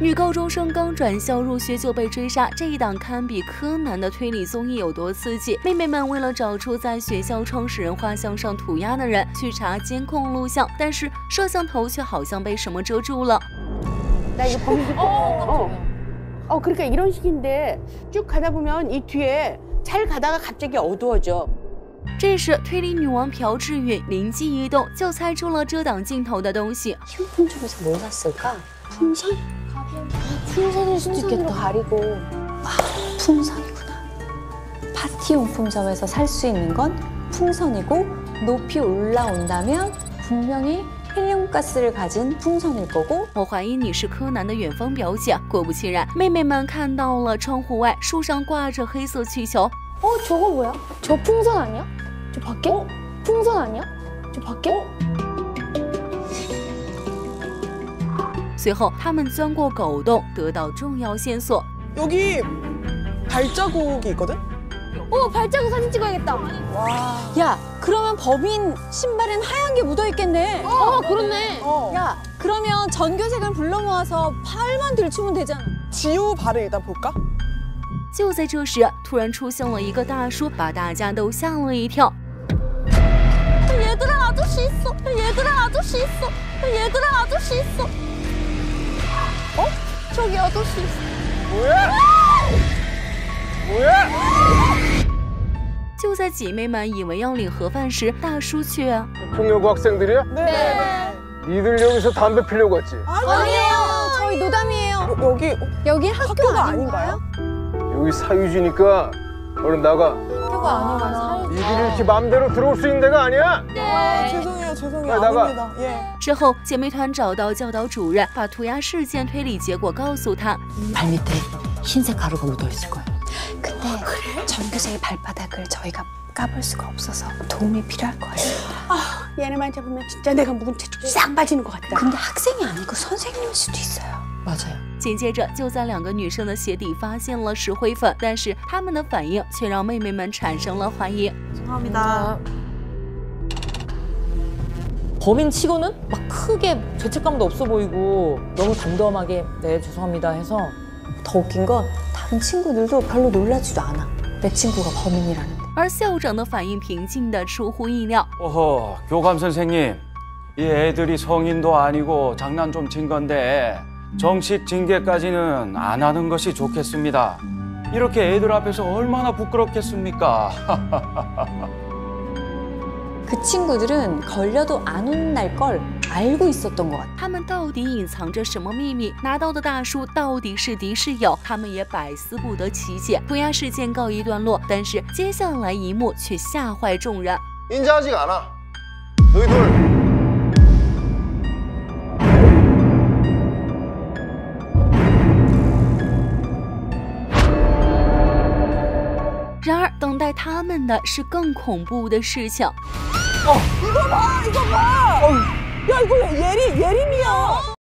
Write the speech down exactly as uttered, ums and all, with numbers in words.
女高中生刚转校入学就被追杀，这一档堪比柯南的推理综艺有多刺激？妹妹们为了找出在学校创始人画像上涂鸦的人，去查监控录像，但是摄像头却好像被什么遮住了。 나 이거 범인 어, 어, 그러니까 이런 식인데 쭉 가다 보면 이 뒤에 잘 가다가 갑자기 어두워져. 这时，推理女王朴智允灵机一动，就猜出了遮挡镜头的东西。 휴품점에서 뭘 샀을까? 풍선? 아, 풍선일 수도 있겠다. 가리고. 아, 풍선이구나. 파티용 품점에서 살 수 있는 건 풍선이고 높이 올라온다면 분명히 헬륨가스를 가진 풍선일 거고. 我怀疑你是柯南的远方表姐。果不其然，妹妹们看到了窗户外树上挂着黑色气球。 어, 저거 뭐야? 저 풍선 아니야? 저 밖에? 어? 풍선 아니야? 저 밖에? 어? 随后，他们钻过狗洞，得到重要线索。 여기 발자국이 있거든? 어, 발자국 사진 찍어야겠다. 와. 야, 그러면 범인 신발엔 하얀 게 묻어 있겠네. 어, 그렇네. 어. 야, 그러면 전교생을 불러 모아서 팔만 들추면 되잖아. 지우 발을 일단 볼까? 就在这时，突然出现了一个大叔，把大家都吓了一跳。 얘들아, 아저씨 있어. 얘들아, 아저씨 있어. 얘들아, 아저씨 있어. 어? 저기 아저씨 있어. 뭐야? 뭐야? 就在姐妹们以为要领盒饭时，大叔却…… 폭력고 학생들이야? 네. 니들 여기서 담배 피려고 왔지? 아니에요. 저희 노담이에요. 여, 여기 여기 학교 학교가 아닌가요? 아닌가요? 여기 사유지니까 얼른 나가. 학교가 아니라서. 니들이 이렇게 마음대로 들어올 수 있는 데가 아니야? 아, 죄송해요, 죄송해요. 빨리 나가. 아닙니다. 예. 之后，姐妹团找到教导主任，把涂鸦事件推理结果告诉他。 발 밑에 흰색 가루가 묻어 있을 거예요. 근데 전교생의 발바닥을 저희가 까볼 수가 없어서 도움이 필요할 것 같습니다. 아, 얘네만 잡으면 진짜 내가 묵은 채쭉 싹 빠지는 것 같다. 근데 학생이 아니고 선생님일 수도 있어요. 맞아요. 紧接着，就在两个女生的鞋底发现了石灰粉，但是她们的反应却让妹妹们产生了怀疑。 죄송합니다. 범인 치고는 막 크게 죄책감도 없어 보이고 너무 담담하게 네 죄송합니다 해서. 더 웃긴 건 다른 친구들도 별로 놀라지도 않아. 내 친구가 범인이라는데. 而校长的反应平静的出乎意料。 어허, 교감 선생님. 이 애들이 성인도 아니고 장난 좀 친 건데 정식 징계까지는 안 하는 것이 좋겠습니다. 이렇게 애들 앞에서 얼마나 부끄럽겠습니까? 그 친구들은 걸려도 안 혼날 걸 알고 있었던 것 같아. 他们到底隐藏着什么秘密？拿刀的大叔到底是敌是友？他们也百思不得其解。涂鸦事件告一段落，但是接下来一幕却吓坏众人。 인자하지가 않아. 너희들. 然而，等待他们的是更恐怖的事情。 어, 이거 봐, 이거 봐. 어, 야, 이거 예린, 예린이야.